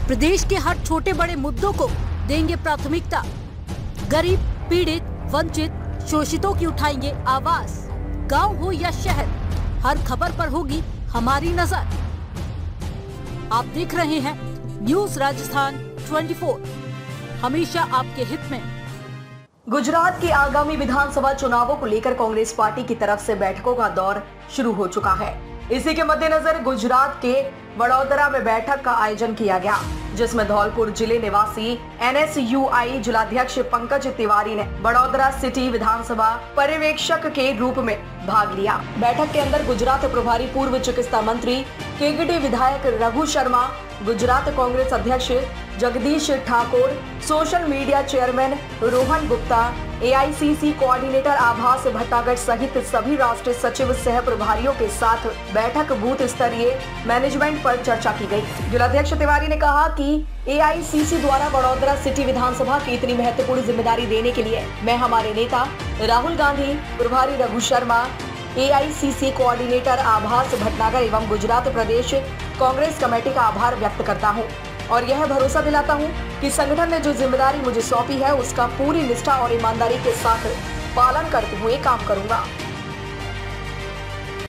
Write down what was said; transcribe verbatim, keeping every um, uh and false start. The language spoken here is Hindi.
प्रदेश के हर छोटे बड़े मुद्दों को देंगे प्राथमिकता। गरीब, पीड़ित, वंचित, शोषितों की उठाएंगे आवाज। गांव हो या शहर, हर खबर पर होगी हमारी नजर। आप देख रहे हैं न्यूज राजस्थान चौबीस, हमेशा आपके हित में। गुजरात के आगामी विधानसभा चुनावों को लेकर कांग्रेस पार्टी की तरफ से बैठकों का दौर शुरू हो चुका है। इसी के मद्देनजर गुजरात के वडोदरा में बैठक का आयोजन किया गया, जिसमें धौलपुर जिले निवासी एन एस यू आई जिलाध्यक्ष पंकज तिवारी ने वडोदरा सिटी विधानसभा पर्यवेक्षक के रूप में भाग लिया। बैठक के अंदर गुजरात प्रभारी पूर्व चिकित्सा मंत्री, केकेडी विधायक रघु शर्मा, गुजरात कांग्रेस अध्यक्ष Jagdish Thakur, social media chairman Rohan Gupta, A I C C coordinator Abhas Bhatnagar सहित सभी राष्ट्रीय सचिव सह प्रभारियों के साथ बैठक बूथ स्तरीय मैनेजमेंट पर चर्चा की गई। जिलाध्यक्ष तिवारी ने कहा कि ए आई सी सी द्वारा वडोदरा सिटी विधानसभा की इतनी महत्वपूर्ण जिम्मेदारी देने के लिए मैं हमारे नेता राहुल गांधी, प्रभारी Raghu Sharma, A I C C coordinator Abhas Bhatnagar एवं गुजरात प्रदेश कांग्रेस कमेटी का आभार व्यक्त करता हूं और यह भरोसा दिलाता हूं कि संगठन ने जो जिम्मेदारी मुझे सौंपी है उसका पूरी निष्ठा और ईमानदारी के साथ पालन करते हुए काम करूंगा।